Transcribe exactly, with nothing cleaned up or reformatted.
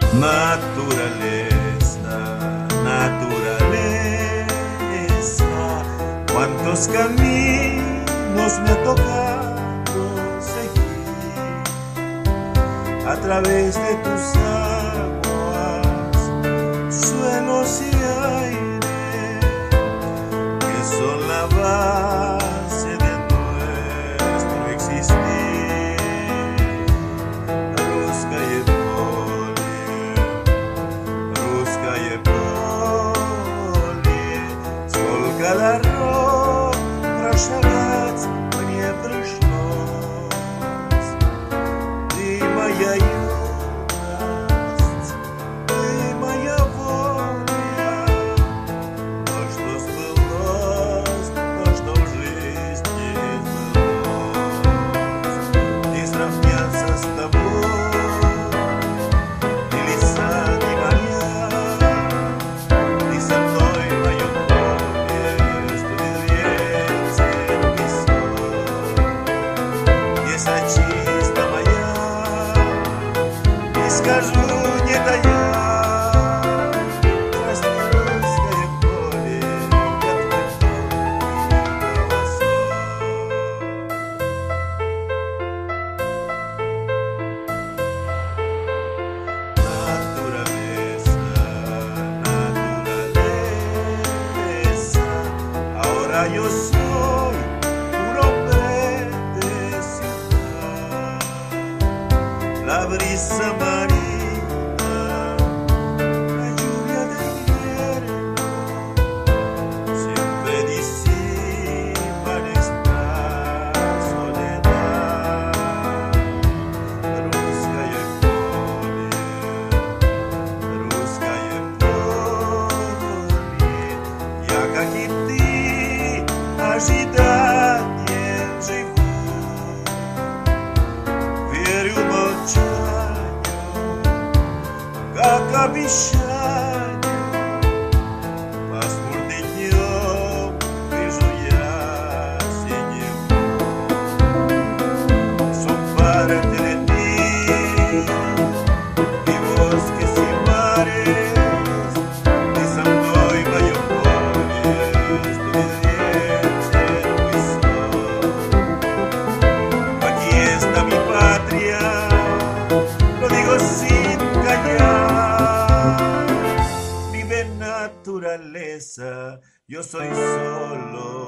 Naturaleza, naturaleza, cuántos caminos me ha tocado seguir a través de tus aguas, suelos y aire, que son la base de nuestro existir. Ruska je polje, ruska je polje, сколько дорог прошагать мне пришлось. Ты моя юность, ты моя воля, то, что сбылось, то, что в жизни сбылось. Не сравняться с тобой, ни леса, ни моря, ты со мной в моем поле, что ветер песок. Если чисто моя, не скажу, не тая, Красноярское поле, я твой тонкий голосок. Naturaleza, naturaleza, ahora yo soy un hombre de ciudad. La brisa marina, la lluvia de invierno, siempre disipan esta soledad. Русское поле, русское поле, я, как и ты, ожиданием живу. Верю молчанию, как обещанию. Пасмурным днем вижу я синеву. Son parte de ti, mi bosques y mares, ты со мной в моем поле, что ветер песок. Aquí está mi patria, lo digo sin callar. Vive naturaleza, yo soy solo